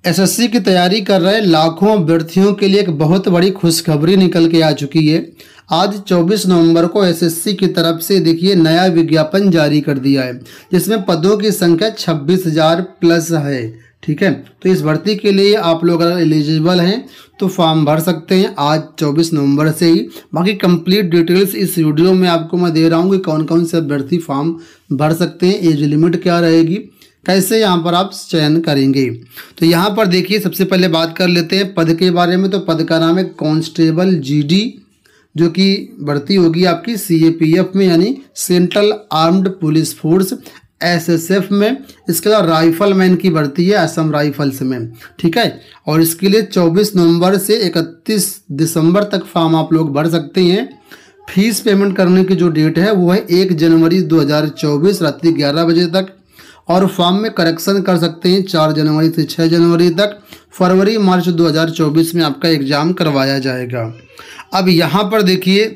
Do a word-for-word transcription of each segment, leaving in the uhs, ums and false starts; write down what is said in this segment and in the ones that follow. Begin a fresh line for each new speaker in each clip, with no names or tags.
SSC की तैयारी कर रहे लाखों अभ्यर्थियों के लिए एक बहुत बड़ी खुशखबरी निकल के आ चुकी है। आज चौबीस नवंबर को एसएससी की तरफ से देखिए नया विज्ञापन जारी कर दिया है, जिसमें पदों की संख्या छब्बीस हजार प्लस है। ठीक है, तो इस भर्ती के लिए आप लोग अगर एलिजिबल हैं तो फॉर्म भर सकते हैं आज चौबीस नवंबर से ही। बाकी कंप्लीट डिटेल्स इस वीडियो में आपको मैं दे रहा हूँ कि कौन कौन से अभ्यर्थी फॉर्म भर सकते हैं, एज लिमिट क्या रहेगी, कैसे यहाँ पर आप चयन करेंगे। तो यहाँ पर देखिए सबसे पहले बात कर लेते हैं पद के बारे में। तो पद का नाम है कांस्टेबल जीडी, जो कि भर्ती होगी आपकी सीएपीएफ में यानी central armed police force, SSF में। इसके अलावा राइफलमैन की भर्ती है असम राइफल्स में। ठीक है, और इसके लिए चौबीस नवंबर से इकतीस दिसंबर तक फॉर्म आप लोग भर सकते हैं। फीस पेमेंट करने की जो डेट है वो है एक जनवरी दो हज़ार चौबीस रात्रि ग्यारह बजे तक, और फॉर्म में करेक्शन कर सकते हैं चार जनवरी से छः जनवरी तक। फरवरी मार्च दो हज़ार चौबीस में आपका एग्ज़ाम करवाया जाएगा। अब यहाँ पर देखिए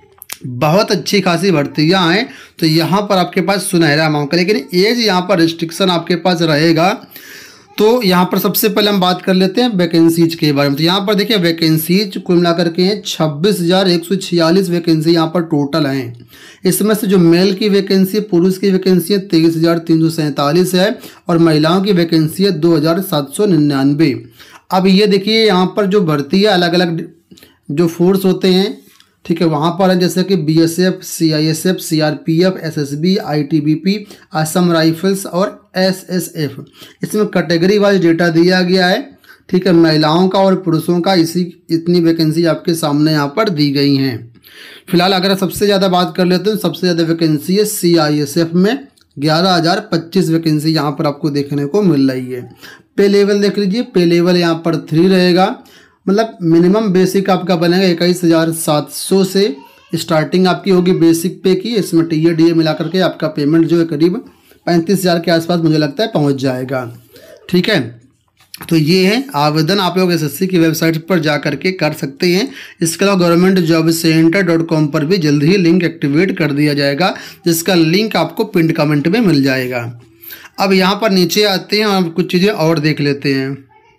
बहुत अच्छी खासी भर्तियाँ हैं, तो यहाँ पर आपके पास सुनहरा मौका, लेकिन एज यहाँ पर रिस्ट्रिक्शन आपके पास रहेगा। तो यहाँ पर सबसे पहले हम बात कर लेते हैं वैकेंसीज के बारे में। तो यहाँ पर देखिए वैकेंसीज कुल मिलाकर के हैं छब्बीस हज़ार एक सौ छियालीस वैकेंसी यहाँ पर टोटल हैं। इसमें से जो मेल की वैकेंसी, पुरुष की वैकेंसी है तेईस हज़ार तीन सौ सैंतालीस है, और महिलाओं की वैकेंसी है दो हज़ार सात सौ निन्यानवे। अब ये देखिए यहाँ पर जो भर्ती है अलग अलग जो फोर्स होते हैं, ठीक है, वहाँ पर है जैसे कि BSF, CISF, CRPF, SSB, ITBP, Assam rifles और एसएसएफ। इसमें कैटेगरी वाइज डेटा दिया गया है। ठीक है, महिलाओं का और पुरुषों का इसी इतनी वैकेंसी आपके सामने यहाँ पर दी गई हैं। फिलहाल अगर सबसे ज़्यादा बात कर लेते हैं, सबसे ज़्यादा वैकेंसी है सीआईएसएफ में, ग्यारह हज़ार पच्चीस वैकेंसी यहाँ पर आपको देखने को मिल रही है। पे लेवल देख लीजिए, पे लेवल यहाँ पर थ्री रहेगा, मतलब मिनिमम बेसिक आपका बनेगा इक्कीस हज़ार सात सौ से स्टार्टिंग आपकी होगी बेसिक पे की। इसमें टी ए डी ए मिला करके आपका पेमेंट जो है करीब पैंतीस हज़ार के आसपास मुझे लगता है पहुंच जाएगा। ठीक है, तो ये है आवेदन, आप लोग एसएससी की वेबसाइट पर जा करके कर सकते हैं। इसके अलावा government job centre dot com पर भी जल्द ही लिंक एक्टिवेट कर दिया जाएगा, जिसका लिंक आपको पिन कमेंट में मिल जाएगा। अब यहाँ पर नीचे आते हैं और कुछ चीज़ें और देख लेते हैं।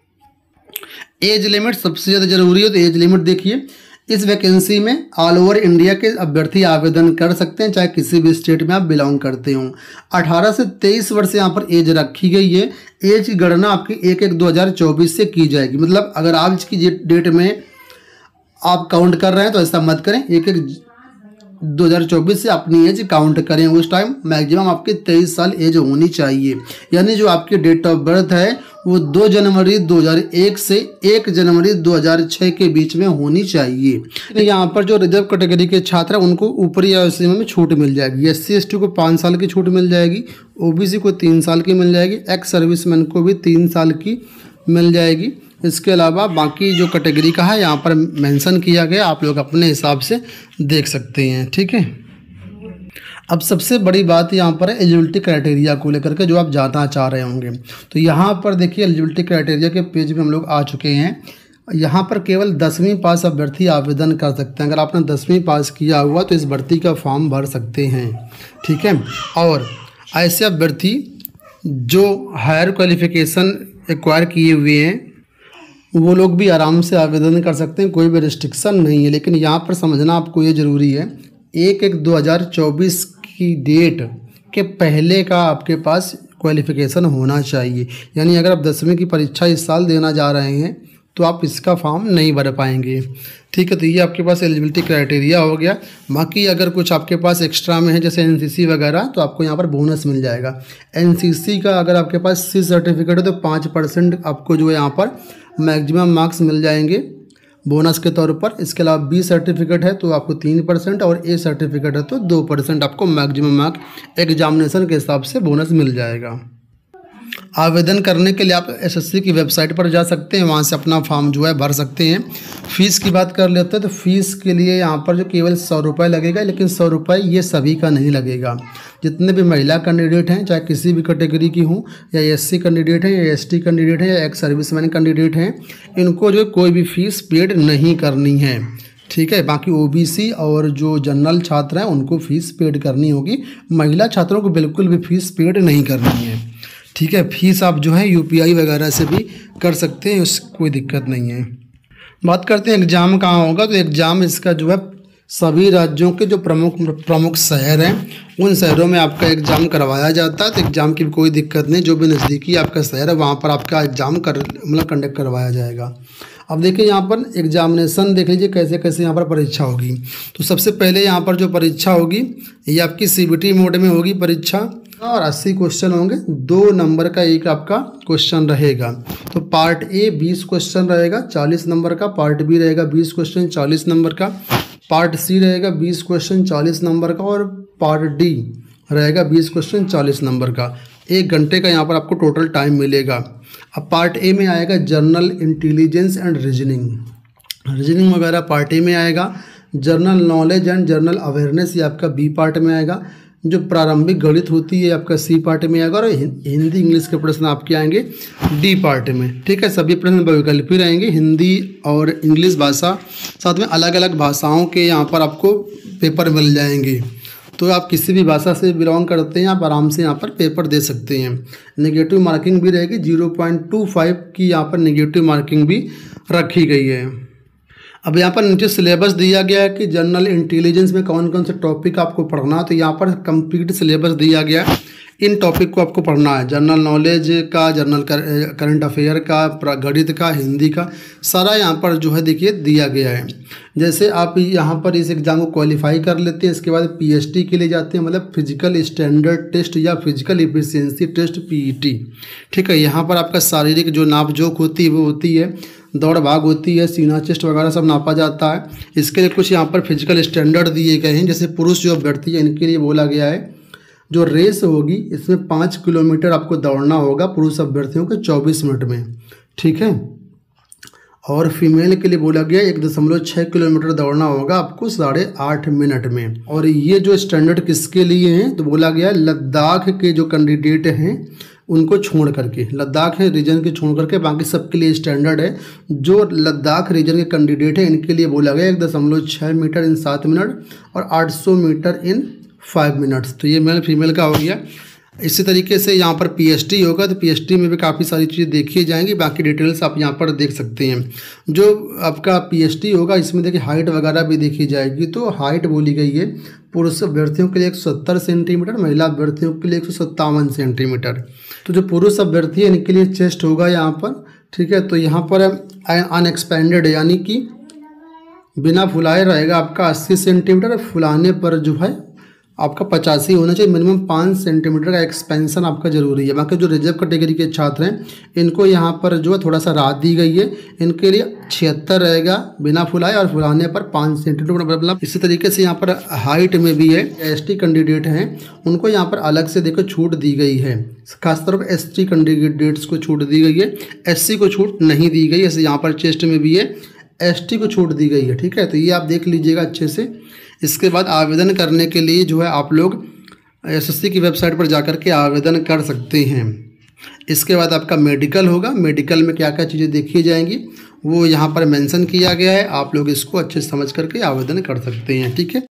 एज लिमिट सबसे ज़्यादा जरूरी है, तो एज लिमिट देखिए इस वैकेंसी में ऑल ओवर इंडिया के अभ्यर्थी आवेदन कर सकते हैं, चाहे किसी भी स्टेट में आप बिलोंग करते हो। अठारह से तेईस वर्ष यहाँ पर एज रखी गई है। एज की गणना आपकी एक एक दो हज़ार चौबीस से की जाएगी, मतलब अगर आज की डेट में आप काउंट कर रहे हैं तो ऐसा मत करें, एक एक दो हज़ार चौबीस से अपनी एज काउंट करें। उस टाइम मैक्सिमम आपकी तेईस साल एज होनी चाहिए, यानी जो आपकी डेट ऑफ बर्थ है वो दो जनवरी दो हज़ार एक से एक जनवरी दो हज़ार छह के बीच में होनी चाहिए। तो यहाँ पर जो रिजर्व कैटेगरी के छात्र हैं उनको ऊपरी आयु सीमा में छूट मिल जाएगी। एस सी एस टी को पाँच साल की छूट मिल जाएगी, ओबीसी को तीन साल की मिल जाएगी, एक्स सर्विसमैन को भी तीन साल की मिल जाएगी। इसके अलावा बाकी जो कैटेगरी का है यहाँ पर मेंशन किया गया, आप लोग अपने हिसाब से देख सकते हैं। ठीक है, अब सबसे बड़ी बात यहाँ पर है एलिजिबिलिटी क्राइटेरिया को लेकर के, जो आप जानना चाह रहे होंगे। तो यहाँ पर देखिए एलिजिबिलिटी क्राइटेरिया के पेज पे हम लोग आ चुके हैं। यहाँ पर केवल दसवीं पास अभ्यर्थी आवेदन कर सकते हैं। अगर आपने दसवीं पास किया हुआ तो इस भर्ती का फॉर्म भर सकते हैं। ठीक है, और ऐसे अभ्यर्थी जो हायर क्वालिफिकेशन एक्वायर किए हुए हैं वो लोग भी आराम से आवेदन कर सकते हैं, कोई भी रिस्ट्रिक्शन नहीं है। लेकिन यहाँ पर समझना आपको ये ज़रूरी है, एक एक दो हज़ार चौबीस की डेट के पहले का आपके पास क्वालिफिकेशन होना चाहिए। यानी अगर आप दसवीं की परीक्षा इस साल देना जा रहे हैं तो आप इसका फॉर्म नहीं भर पाएंगे। ठीक है, तो ये आपके पास एलिजिबिलिटी क्राइटेरिया हो गया। बाकी अगर कुछ आपके पास एक्स्ट्रा में है जैसे एनसीसी वगैरह, तो आपको यहाँ पर बोनस मिल जाएगा। एनसीसी का अगर आपके पास सी सर्टिफिकेट है तो पाँच परसेंट आपको जो है यहाँ पर मैक्सिमम मार्क्स मिल जाएंगे बोनस के तौर पर। इसके अलावा बी सर्टिफिकेट है तो आपको तीन परसेंट, और ए सर्टिफिकेट है तो दो परसेंट आपको मैक्सिमम मार्क एग्जामिनेशन के हिसाब से बोनस मिल जाएगा। आवेदन करने के लिए आप एसएससी की वेबसाइट पर जा सकते हैं, वहाँ से अपना फॉर्म जो है भर सकते हैं। फ़ीस की बात कर लेते हैं तो फीस के लिए यहाँ पर जो केवल सौ रुपये लगेगा, लेकिन सौ रुपये ये सभी का नहीं लगेगा। जितने भी महिला कैंडिडेट हैं, चाहे किसी भी कैटेगरी की हों, या एससी कैंडिडेट हैं, या एसटी कैंडिडेट हैं, या एक्स सर्विसमैन कैंडिडेट हैं, इनको जो कोई भी फीस पेड नहीं करनी है। ठीक है, बाकी ओबीसी और जो जनरल छात्र हैं उनको फ़ीस पेड करनी होगी। महिला छात्रों को बिल्कुल भी फीस पेड नहीं करनी है। ठीक है, फीस आप जो है यूपीआई वगैरह से भी कर सकते हैं, उससे कोई दिक्कत नहीं है। बात करते हैं एग्ज़ाम कहाँ होगा। तो एग्ज़ाम इसका जो है सभी राज्यों के जो प्रमुख प्रमुख शहर हैं उन शहरों में आपका एग्ज़ाम करवाया जाता है। तो एग्ज़ाम की कोई दिक्कत नहीं, जो भी नज़दीकी आपका शहर है वहाँ पर आपका एग्ज़ाम कर मतलब कंडक्ट करवाया जाएगा। अब देखिए यहाँ पर एग्जामिनेशन देख लीजिए कैसे कैसे यहाँ पर परीक्षा होगी। तो सबसे पहले यहाँ पर जो परीक्षा होगी ये आपकी सीबीटी मोड में होगी परीक्षा, और अस्सी क्वेश्चन होंगे, दो नंबर का एक आपका क्वेश्चन रहेगा। तो पार्ट ए बीस क्वेश्चन रहेगा चालीस नंबर का, पार्ट बी रहेगा बीस क्वेश्चन चालीस नंबर का, पार्ट सी रहेगा बीस क्वेश्चन चालीस नंबर का, और पार्ट डी रहेगा बीस क्वेश्चन चालीस नंबर का। एक घंटे का यहाँ पर आपको टोटल टाइम मिलेगा। अब पार्ट ए में आएगा general intelligence and reasoning, reasoning वगैरह पार्ट ए में आएगा। General knowledge and general awareness ये आपका बी पार्ट में आएगा। जो प्रारंभिक गणित होती है आपका सी पार्ट में आएगा, और हिंदी इंग्लिश के प्रश्न आपके आएंगे डी पार्ट में। ठीक है, सभी प्रश्न वैकल्पिक रहेंगे, हिंदी और इंग्लिश भाषा, साथ में अलग अलग भाषाओं के यहाँ पर आपको पेपर मिल जाएंगे। तो आप किसी भी भाषा से बिलोंग करते हैं आप आराम से यहाँ पर पेपर दे सकते हैं। नेगेटिव मार्किंग भी रहेगी, जीरो पॉइंट टू फाइव की यहाँ पर नेगेटिव मार्किंग भी रखी गई है। अब यहाँ पर नीचे सिलेबस दिया गया है कि जनरल इंटेलिजेंस में कौन कौन से टॉपिक आपको पढ़ना है। तो यहाँ पर कंप्लीट सिलेबस दिया गया है, इन टॉपिक को आपको पढ़ना है। जनरल नॉलेज का, जनरल करंट अफेयर का, गणित का, हिंदी का, सारा यहाँ पर जो है देखिए दिया गया है। जैसे आप यहाँ पर इस एग्ज़ाम को क्वालिफाई कर लेते हैं, इसके बाद पीएचडी के लिए जाते हैं, मतलब फिजिकल स्टैंडर्ड टेस्ट या फिजिकल एफिशिएंसी टेस्ट पीईटी। ठीक है, यहाँ पर आपका शारीरिक जो नाप जोख होती है वो होती है, दौड़ भाग होती है, सीना चेस्ट वगैरह सब नापा जाता है। इसके लिए कुछ यहाँ पर फिजिकल स्टैंडर्ड दिए गए हैं। जैसे पुरुष जो अभ्यर्थी है इनके लिए बोला गया है जो रेस होगी इसमें पाँच किलोमीटर आपको दौड़ना होगा पुरुष अभ्यर्थियों के चौबीस मिनट में। ठीक है, और फीमेल के लिए बोला गया एक दशमलव छः किलोमीटर दौड़ना होगा आपको साढ़े आठ मिनट में। और ये जो स्टैंडर्ड किसके लिए हैं तो बोला गया लद्दाख के जो कैंडिडेट हैं उनको छोड़ करके, लद्दाख रीजन के छोड़ करके बाकी सबके लिए स्टैंडर्ड है। जो लद्दाख रीजन के कैंडिडेट हैं इनके लिए बोला गया एक दशमलव छः मीटर इन सात मिनट और आठ सौ मीटर इन फाइव मिनट्स। तो ये मेल फीमेल का हो गया। इसी तरीके से यहाँ पर पीएचडी होगा तो पीएचडी में भी काफ़ी सारी चीज़ें देखी जाएंगी, बाकी डिटेल्स आप यहाँ पर देख सकते हैं। जो आपका पीएचडी होगा इसमें देखिए हाइट वगैरह भी देखी जाएगी। तो हाइट बोली गई है पुरुष अभ्यर्थियों के लिए एक सौ सत्तर सेंटीमीटर, महिला अभ्यर्थियों के लिए एक सौ सत्तावन सेंटीमीटर। तो जो पुरुष अभ्यर्थी है इनके लिए चेस्ट होगा यहाँ पर। ठीक है, तो यहाँ पर अनएक्सपेंडेड यानी कि बिना फुलाए रहेगा आपका अस्सी सेंटीमीटर, फुलाने पर जो है आपका पचासी होना चाहिए। मिनिमम पाँच सेंटीमीटर का एक्सपेंशन आपका जरूरी है। बाकी जो रिजर्व कैटेगरी के छात्र हैं इनको यहाँ पर जो है थोड़ा सा राहत दी गई है, इनके लिए छिहत्तर रहेगा बिना फुलाए और फुलाने पर पाँच सेंटीमीटर मतलब। इसी तरीके से यहाँ पर हाइट में भी है, एस टी कैंडिडेट हैं उनको यहाँ पर अलग से देखो छूट दी गई है, खासतौर पर एस टी कैंडिडेट्स को छूट दी गई है, एस सी को छूट नहीं दी गई। ऐसे यहाँ पर चेस्ट में भी है, एस टी को छूट दी गई है। ठीक है, तो ये आप देख लीजिएगा अच्छे से। इसके बाद आवेदन करने के लिए जो है आप लोग एसएससी की वेबसाइट पर जाकर के आवेदन कर सकते हैं। इसके बाद आपका मेडिकल होगा, मेडिकल में क्या क्या चीज़ें देखी जाएंगी वो यहाँ पर मेंशन किया गया है, आप लोग इसको अच्छे से समझ करके आवेदन कर सकते हैं। ठीक है।